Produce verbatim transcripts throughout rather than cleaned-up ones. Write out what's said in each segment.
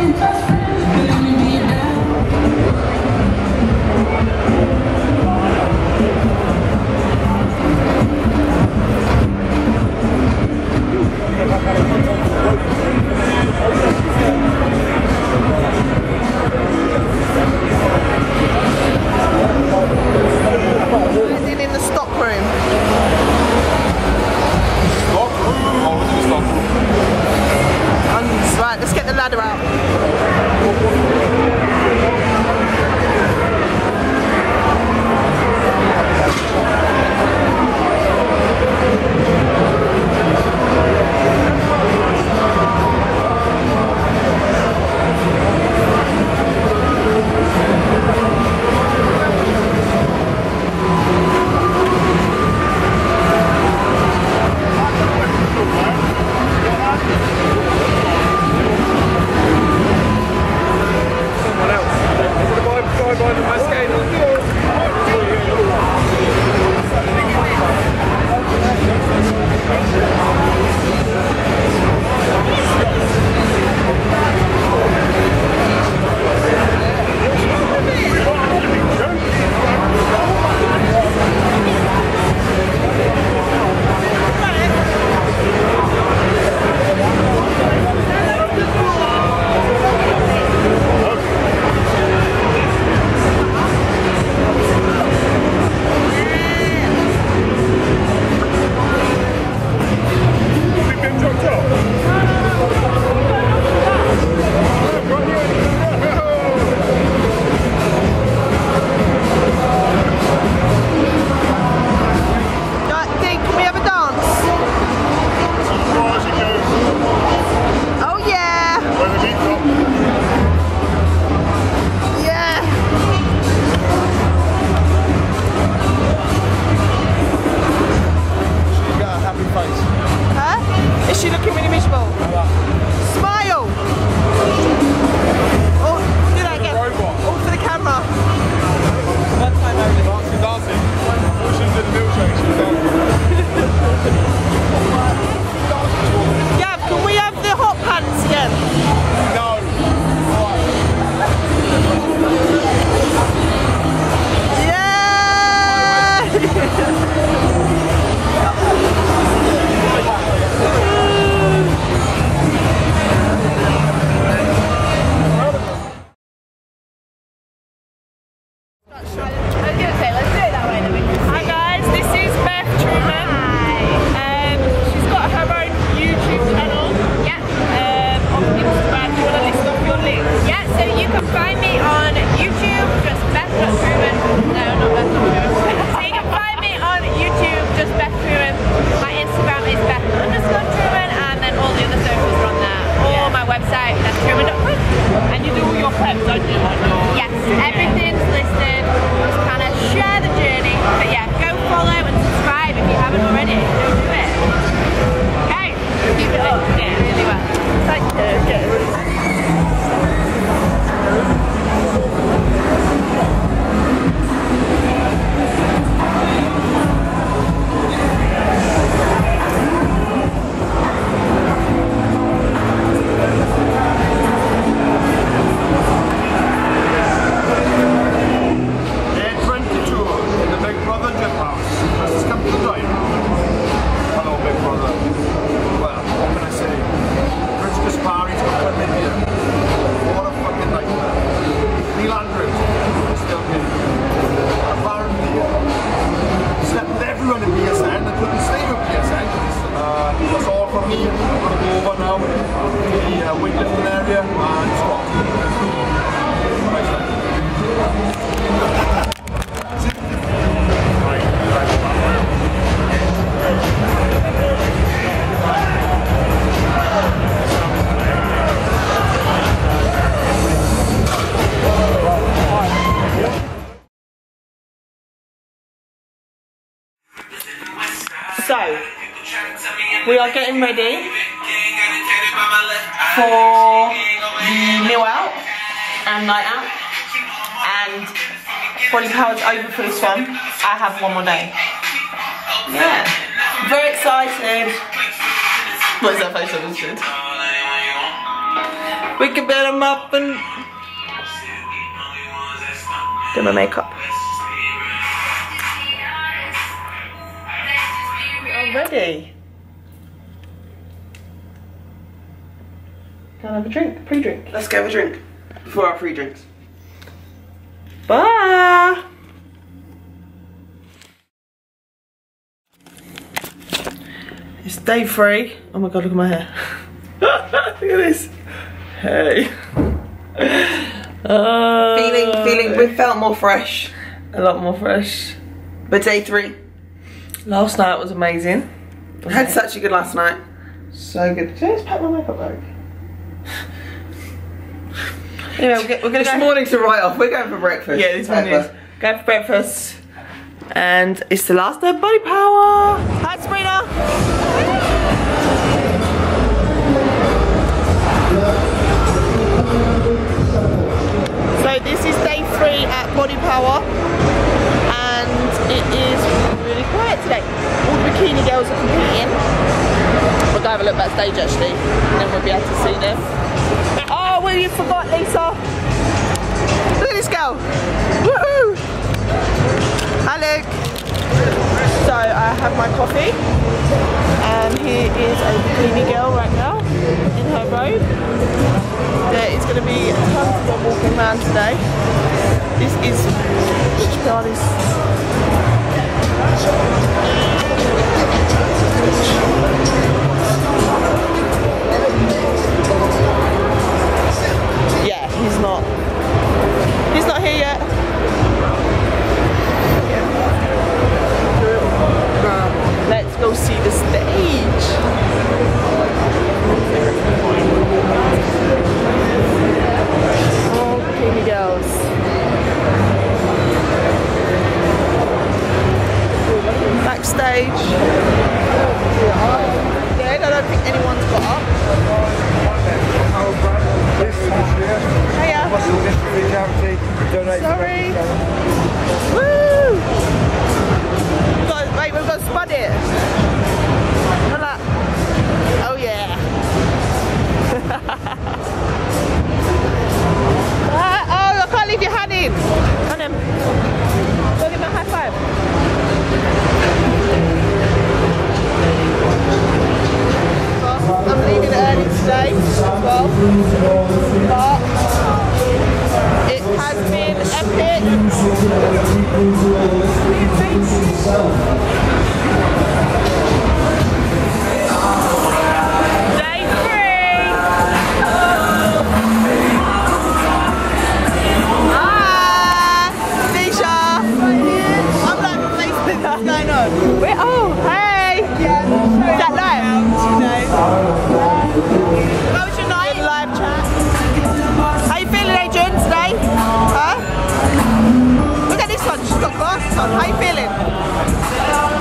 So, we are getting ready for the meal out and night out, and body power's over for this one. I have one more day. Yeah, very excited. What is that face I just did? We can build them up and do my makeup. I'm ready. Can I have a drink? Pre-drink? Let's go have a drink before our pre-drinks. Bye. It's day three. Oh my god, look at my hair. Look at this. Hey. Uh, feeling, feeling, we felt more fresh. A lot more fresh. But day three. Last night was amazing. I had such a good last night. So good. Did I just pack my makeup bag? Anyway, we're, get, we're gonna this go. morning's a write off. We're going for breakfast. Yeah, this morning is. Going for breakfast. And it's the last day of Body Power. Hi, Sabrina. So this is day three at Body Power. And it is really quiet today. All the bikini girls are competing. We'll go have a look backstage actually. And then we'll be able to see them. Oh, well, you forgot, Lisa. Look at this girl. Woohoo! Hi, Luke. So I have my coffee. And here is a bikini girl right now in her robe. There is going to be tons of them walking around today. This is which girl is? Yeah, he's not. He's not here yet. Let's go see the stage. Oh, bikini girls. Backstage. Good, I don't think anyone's got up. Hiya. Sorry. Woo! We've got, wait, we've got to spud it. Look at that. Oh yeah. uh, oh, I can't leave your hand in. Come on. Go give me a high five. I'm leaving early today as well, but it has been epic. Day three. Hi, Nisha. I'm like Facebook. What's going on? Wait, oh, hey. Is that live? How was your night? Live chat. How you feeling, Adrian, today? Huh? Look at this one, she's got glasses on. How you feeling?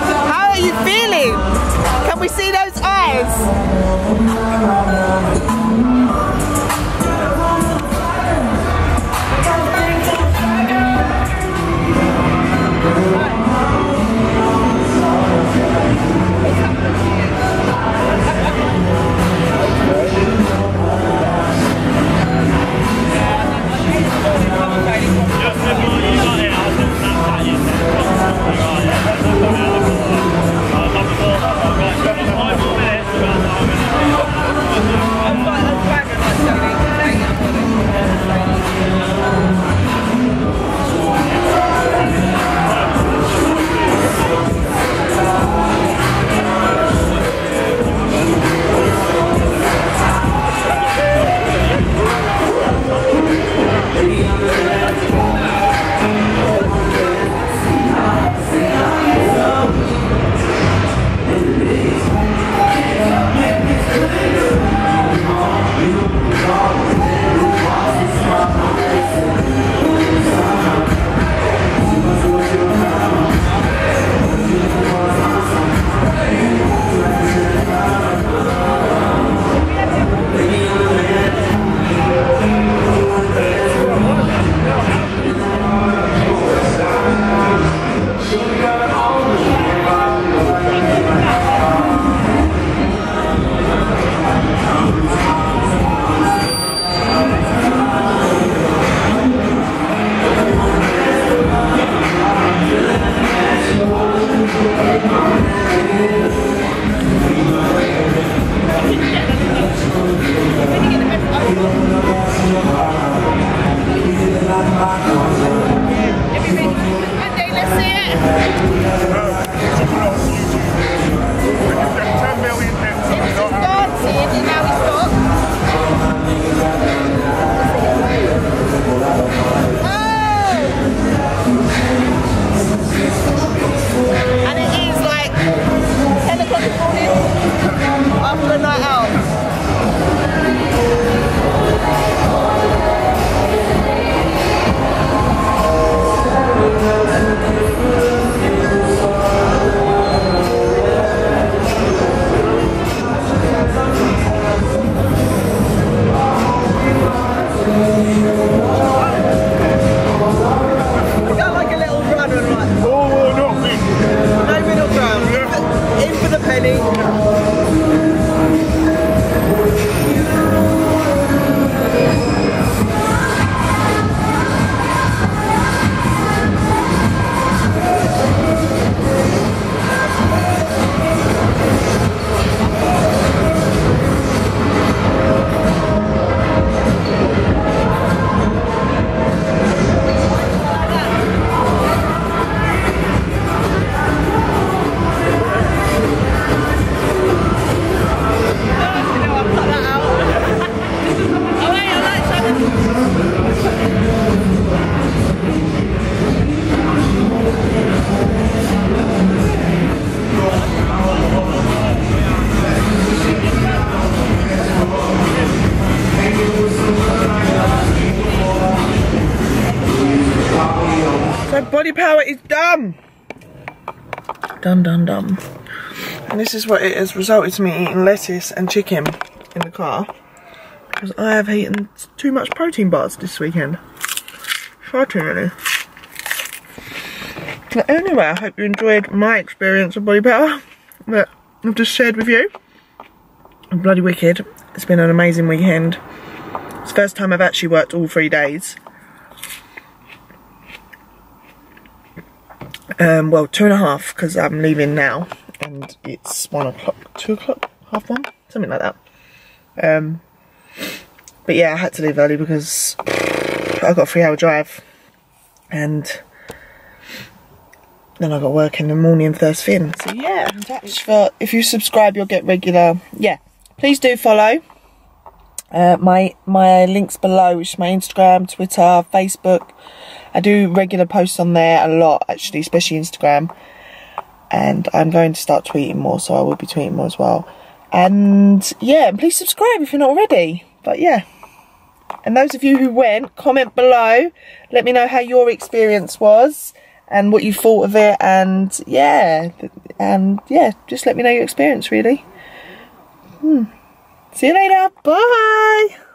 Monday, let's see it. ten million hits. He was just dancing and now he's stopped. Oh! And it is like ten o'clock in the morning after a night out. So Body Power is done. Done, done, done. And this is what it has resulted to me eating lettuce and chicken in the car. Because I have eaten too much protein bars this weekend. Far too many. But anyway, I hope you enjoyed my experience of Body Power that I've just shared with you. I'm bloody wicked. It's been an amazing weekend. It's the first time I've actually worked all three days. Um, well, two and a half, because I'm leaving now, and it's one o'clock, two o'clock, half one, something like that. Um, but yeah, I had to leave early because I got a three hour drive, and then I got work in the morning first thing. So yeah, that's for, if you subscribe, you'll get regular, yeah, please do follow. Uh, my my links below, which is my Instagram, Twitter, Facebook. I do regular posts on there a lot, actually, especially Instagram. And I'm going to start tweeting more, so I will be tweeting more as well. And yeah, please subscribe if you're not already. But yeah. And those of you who went, comment below. Let me know how your experience was and what you thought of it. And yeah, and yeah, just let me know your experience, really. Hmm. See you later. Bye.